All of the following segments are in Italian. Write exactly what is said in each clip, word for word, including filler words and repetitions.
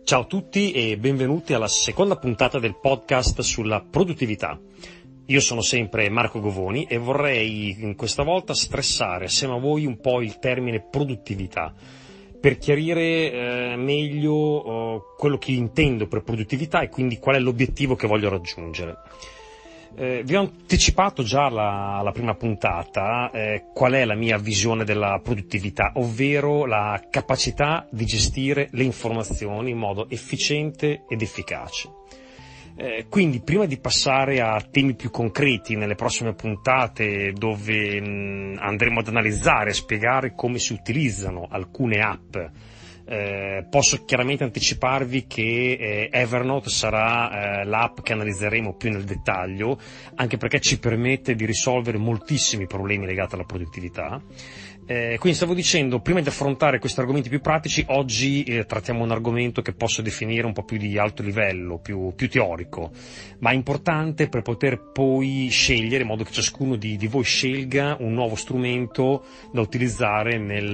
Ciao a tutti e benvenuti alla seconda puntata del podcast sulla produttività. Io sono sempre Marco Govoni e vorrei questa volta stressare assieme a voi un po' il termine produttività per chiarire eh, meglio eh, quello che intendo per produttività e quindi qual è l'obiettivo che voglio raggiungere. Eh, vi ho anticipato già alla, alla prima puntata eh, qual è la mia visione della produttività, ovvero la capacità di gestire le informazioni in modo efficiente ed efficace. Eh, quindi prima di passare a temi più concreti nelle prossime puntate dove mh, andremo ad analizzare e spiegare come si utilizzano alcune app, Eh, posso chiaramente anticiparvi che eh, Evernote sarà eh, l'app che analizzeremo più nel dettaglio, anche perché ci permette di risolvere moltissimi problemi legati alla produttività. Eh, quindi stavo dicendo, prima di affrontare questi argomenti più pratici, oggi eh, trattiamo un argomento che posso definire un po' più di alto livello, più, più teorico, ma importante per poter poi scegliere, in modo che ciascuno di, di voi scelga un nuovo strumento da utilizzare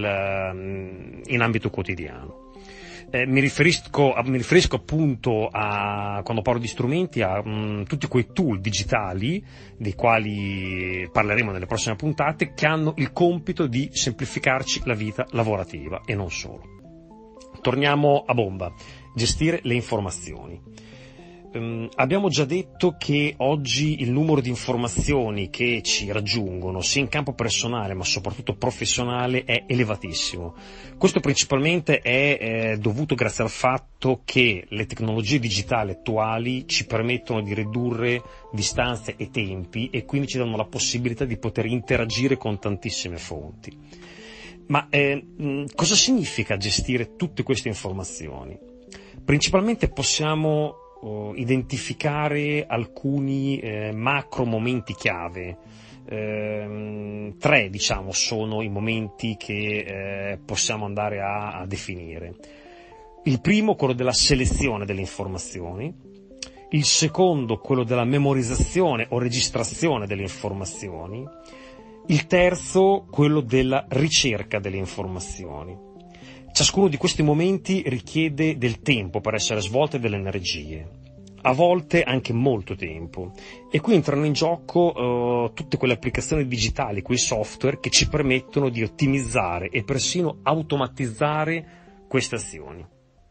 nel, in ambito quotidiano. Eh, mi riferisco, a, mi riferisco appunto a, quando parlo di strumenti, a mh, tutti quei tool digitali dei quali parleremo nelle prossime puntate, che hanno il compito di semplificarci la vita lavorativa e non solo. Torniamo a bomba, gestire le informazioni. Um, abbiamo già detto che oggi il numero di informazioni che ci raggiungono, sia in campo personale ma soprattutto professionale, è elevatissimo. Questo principalmente è eh, dovuto grazie al fatto che le tecnologie digitali attuali ci permettono di ridurre distanze e tempi e quindi ci danno la possibilità di poter interagire con tantissime fonti. Ma eh, cosa significa gestire tutte queste informazioni? Principalmente possiamo identificare alcuni eh, macro momenti chiave. Eh, tre, diciamo, sono i momenti che eh, possiamo andare a, a definire. Il primo, quello della selezione delle informazioni. Il secondo, quello della memorizzazione o registrazione delle informazioni. Il terzo, quello della ricerca delle informazioni. Ciascuno di questi momenti richiede del tempo per essere svolte, delle energie, a volte anche molto tempo, e qui entrano in gioco uh, tutte quelle applicazioni digitali, quei software che ci permettono di ottimizzare e persino automatizzare queste azioni.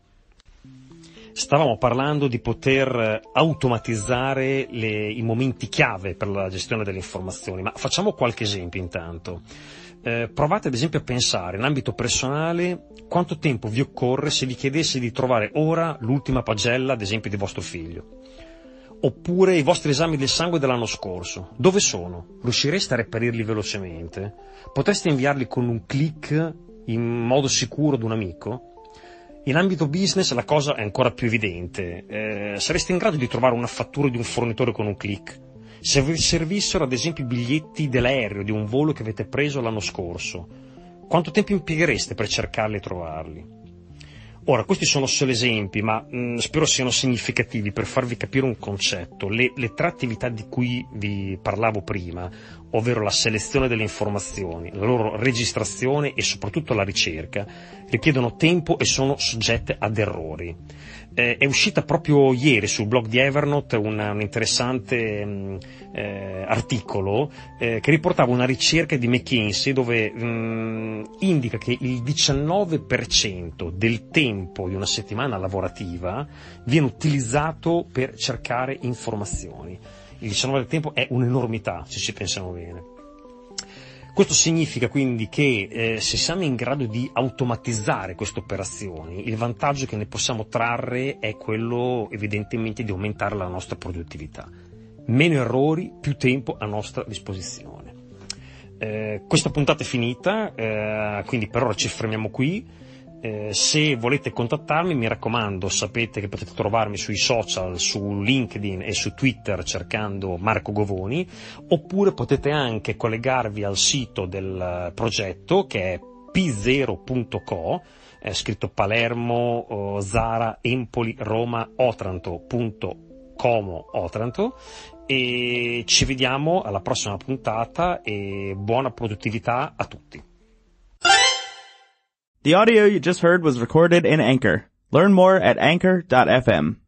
Stavamo parlando di poter automatizzare le, i momenti chiave per la gestione delle informazioni, ma facciamo qualche esempio intanto. Eh, provate ad esempio a pensare in ambito personale quanto tempo vi occorre se vi chiedessi di trovare ora l'ultima pagella, ad esempio, di vostro figlio, oppure i vostri esami del sangue dell'anno scorso. Dove sono? Riuscireste a reperirli velocemente? Potreste inviarli con un click in modo sicuro ad un amico? In ambito business la cosa è ancora più evidente. Eh, sareste in grado di trovare una fattura di un fornitore con un click? Se vi servissero ad esempio i biglietti dell'aereo di un volo che avete preso l'anno scorso, quanto tempo impieghereste per cercarli e trovarli? Ora, questi sono solo esempi, ma mh, spero siano significativi per farvi capire un concetto. Le, le tre attività di cui vi parlavo prima, ovvero la selezione delle informazioni, la loro registrazione e soprattutto la ricerca, richiedono tempo e sono soggette ad errori. Eh, è uscita proprio ieri sul blog di Evernote un, un interessante mh, eh, articolo eh, che riportava una ricerca di McKinsey dove mh, indica che il diciannove per cento del tempo di una settimana lavorativa viene utilizzato per cercare informazioni. Il diciannove per cento del tempo è un'enormità, se ci pensiamo bene. Questo significa quindi che eh, se siamo in grado di automatizzare queste operazioni, il vantaggio che ne possiamo trarre è quello evidentemente di aumentare la nostra produttività. Meno errori, più tempo a nostra disposizione. Eh, questa puntata è finita, eh, quindi per ora ci fermiamo qui. Eh, se volete contattarmi, mi raccomando, sapete che potete trovarmi sui social, su LinkedIn e su Twitter cercando Marco Govoni, oppure potete anche collegarvi al sito del progetto che è p zero punto co, è scritto Palermo, oh, Zara, Empoli, Roma, Otranto, punto Como, Otranto, e ci vediamo alla prossima puntata e buona produttività a tutti. The audio you just heard was recorded in Anchor. Learn more at anchor dot f m.